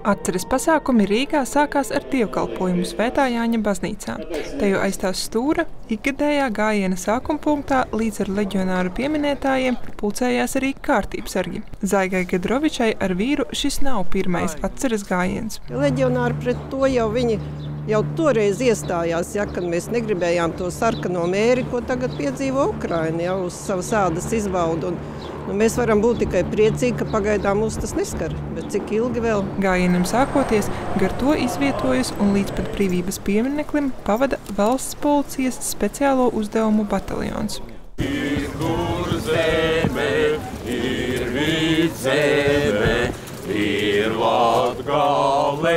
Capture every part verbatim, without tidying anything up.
Atceres pasākumi Rīgā sākās ar dievkalpojumu Svētā Jāņa baznīcā. Te jau aizstāv stūra, ikgadējā gājiena sākuma punktā līdz ar leģionāru pieminētājiem pulcējās arī kārtībsargi. Zaigai Gedrovičai ar vīru šis nav pirmais atceres gājiens. Leģionāri pret to jau viņi jau toreiz iestājās, ja, kad mēs negribējām to sarkano mēri, ko tagad piedzīvo Ukraina, jau uz savas ādas izbaudu. Un, nu, mēs varam būt tikai priecīgi, ka pagaidām mūs tas neskar, bet cik ilgi vēl? Gājienam sākoties, gar to izvietojas un līdz pat brīvības piemineklim pavada valsts policijas speciālo uzdevumu bataljons. Ir kur zeme, ir vidzeme, ir Latgale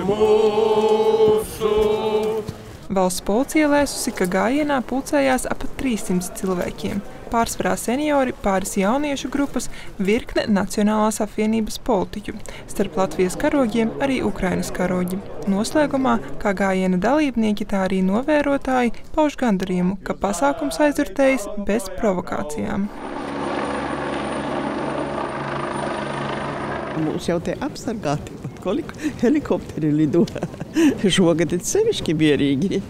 mūsu. Valsts policija lēsusi, ka gājienā pulcējās ap trīssimts cilvēkiem. Pārsvarā seniori, pāris jauniešu grupas, virkne Nacionālās apvienības politiķu. Starp Latvijas karogiem arī Ukrainas karoģi. Noslēgumā, kā gājiena dalībnieki, tā arī novērotāji pauž gandarījumu, ka pasākums aizvērtējas bez provokācijām. Mūs jau te apsargāti, helikopteri lido. Šogad ir sevišķi mierīgi.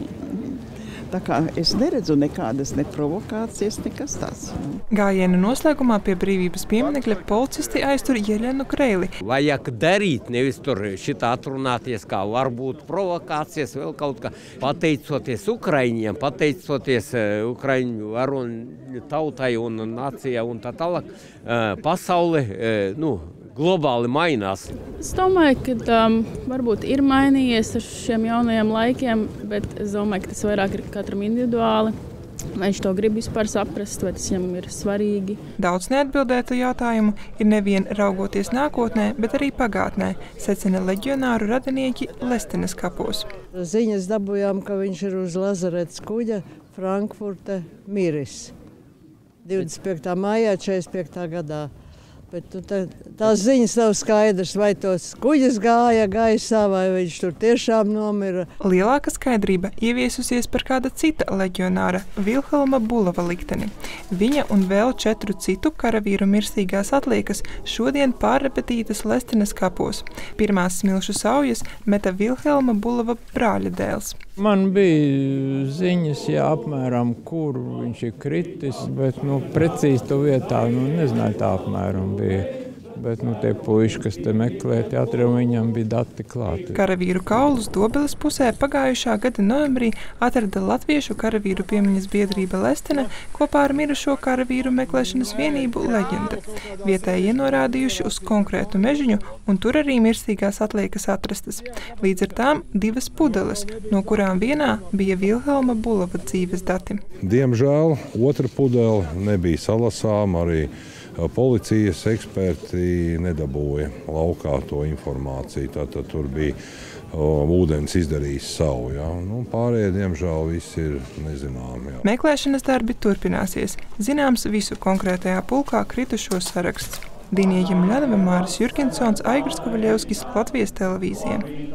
Tā kā es neredzu nekādas ne provokācijas, nekas tāds. Gājiena noslēgumā pie brīvības pieminekļa policisti aiztur Jeļenu Kreili. Vajag darīt, nevis tur šitā atrunāties, kā varbūt provokācijas, vēl kaut kā. Pateicoties Ukraiņiem, pateicoties Ukraiņu varoņu tautai un nācijai un tā tālāk, pasaule, nu, globāli mainās. Es domāju, ka um, varbūt ir mainījies ar šiem jaunajiem laikiem, bet es domāju, ka tas vairāk ir katram individuāli. Vai viņš to grib vispār saprast, vai tas viņam ir svarīgi. Daudz neatbildētu jautājumu ir nevien raugoties nākotnē, bet arī pagātnē, secina leģionāru radinieki Lestenes kapos. Ziņas dabūjām, ka viņš ir uz Lazarets kuģa Frankfurte miris. divdesmit piektā maijā četrdesmit piektā gadā. Bet tu, tā, tās ziņas nav skaidrs, vai tos kuģis gāja gaisā, vai viņš tur tiešām nomira. Lielāka skaidrība ieviesusies par kāda cita leģionāra, Vilhelma Bulava likteni. Viņa un vēl četru citu karavīru mirstīgās atliekas šodien pārrepetītas Lestenes kapos. Pirmās smilšu saujas meta Vilhelma Bulava brāļa dēls. Man bija ziņas, jā, apmēram, kur viņš ir kritis, bet, nu, precīzi to vietā, nu, nezināju tā apmēram bija. Bet, nu, tie puiši, kas te meklē teatri, viņam bija dati klāti. Karavīru kaulus Dobeles pusē pagājušā gada novembrī atrada Latviešu karavīru piemiņas biedrība Lestene kopā ar mirušo karavīru meklēšanas vienību Leģenda. Vietēji ienorādījuši uz konkrētu mežiņu, un tur arī mirstīgās atliekas atrastas. Līdz ar tām divas pudeles, no kurām vienā bija Vilhelma Bulava dzīves dati. Diemžēl otra pudele nebija salasām, arī policijas eksperti nedabūja laukā to informāciju. Tātad tur bija o, ūdens izdarījis savu. Ja? Nu, pārējie, diemžēl, viss ir nezināmi. Ja. Meklēšanas darbi turpināsies. Zināms visu konkrētajā pulkā kritušo saraksts. Dinie Jemļanova, Māris Jurgensons, Aigars Kovaļevskis, Latvijas televīzija.